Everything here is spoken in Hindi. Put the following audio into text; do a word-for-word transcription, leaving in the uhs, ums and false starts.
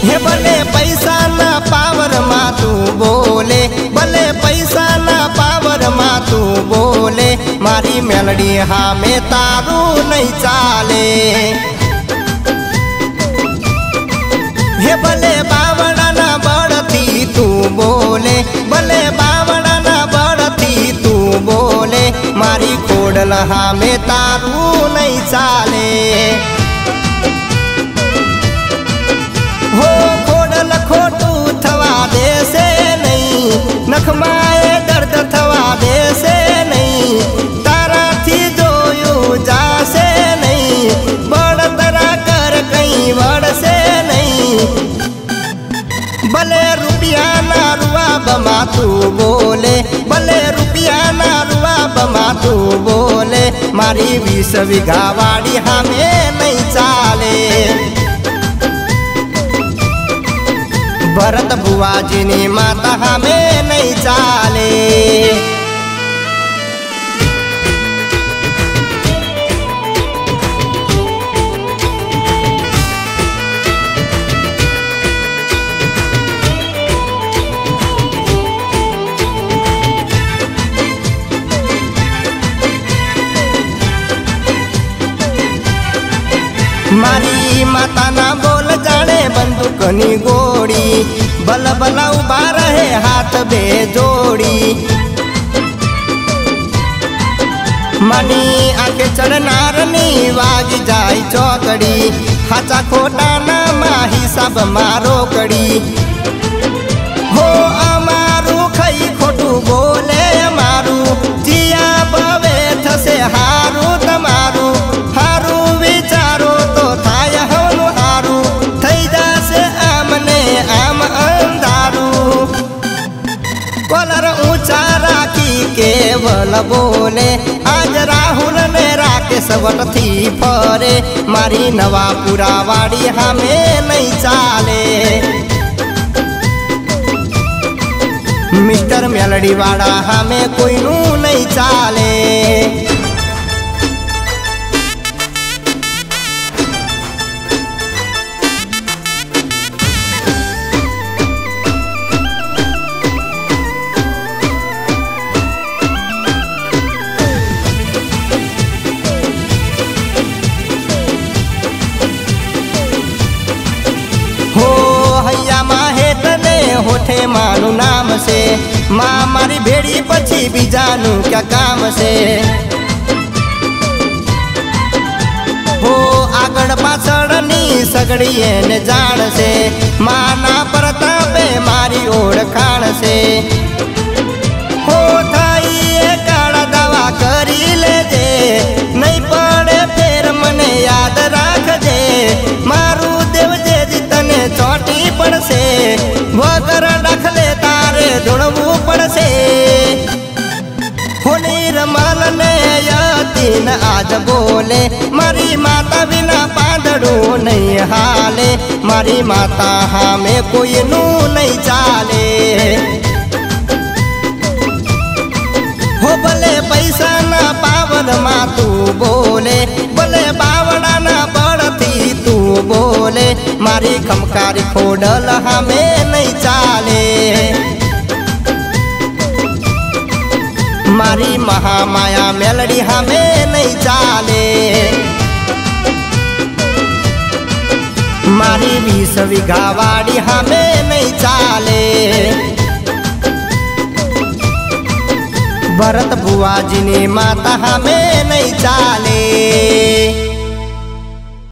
हे भले पैसा ना पावर मा तू बोले, भले पैसा ना पावर मा तू बोले, मारी मेलडी हाँ में तारू नहीं चाले। हे भले बावड़ा ना बढ़ती तू बोले, भले बावड़ा ना बढ़ती तू बोले, मारी खोडल हाँ में तारू नहीं चाले। हो खोडल खोटू थवा दे से नहीं, नखमाए दर्द थवा दे से नहीं, तारा थी जोयू जा से नहीं, बड़ तरा कर कहीं बड़ से नहीं। भले रुपया ना रुआ बमा तू बोले, भले रुपया ना रुआ बमा तू बोले, मारी बीस बीघा वाड़ी हमें नहीं चाले। भरत बुआ जी ने माता हमें नहीं चाले। मारी माता ना बोल जाने बंदूकनी गोड़ी, बल बल उबा रहे हाथ बे जोड़ी। मनी आके चढ़नारनी वाग जाई चौकड़ी, हाचा खोटा ना माही सब मारो कड़ी। हो अमारू खई खोटू बोले अमारू, जिया बवे थसे हारू तमारू, हारू विचारो तो थाय हनु हारू, थई जासे आमने आम अंधारू। कलर ऊंचा राखी केवल बोले, आज राहुल ने राकेश वट थी फरे, मारी नवापुरा वाड़ी हमें नहीं चाले। मिस्टर मेलडी वाड़ा हमें कोई नू नहीं चाले। होठे मानु नाम से, माँ मारी भेड़ी पछी भी जानू क्या काम से। हो आगड़ पाछड़नी सगड़िए ने जान से, माँ ना प्रतापे मारी ओढ़ खान से। हो थाई ये काड़ा दवा करी ले जे, नहीं पड़े फिर मने याद राख जे, मारू देव जे जितने चोटी पड़ से, वगर डखले तारे धुणवू पड़से। होनी रमाल ने यतीन आज बोले, मारी माता बिना पादड़ू नहीं हाले, मारी माता हमें कोई नू नहीं चाले। हो भले पैसा ना पावन मा तू बोले, भले बावड़ा ना बढ़ती तू बोले, मारी खमकारी खोडल हमें नहीं चाले। मारी महामाया मेलडी हमें नहीं चाले। मारी बीस बीघा वाड़ी हमें नहीं चाले। भरत बुआ जी ने माता हमें नहीं चाले।